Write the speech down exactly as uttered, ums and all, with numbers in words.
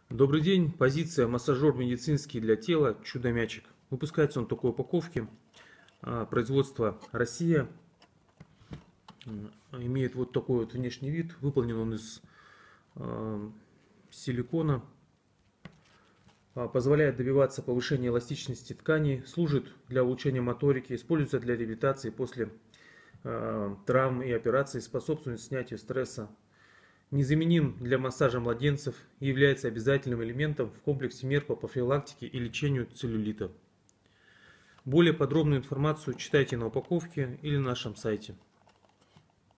Добрый день. Позиция массажер медицинский для тела «Чудо-мячик». Выпускается он в такой упаковке. Производство Россия. Имеет вот такой вот внешний вид. Выполнен он из силикона. Позволяет добиваться повышения эластичности тканей. Служит для улучшения моторики. Используется для реабилитации после травм и операций. Способствует снятию стресса. Незаменим для массажа младенцев и является обязательным элементом в комплексе мер по профилактике и лечению целлюлита. Более подробную информацию читайте на упаковке или на нашем сайте.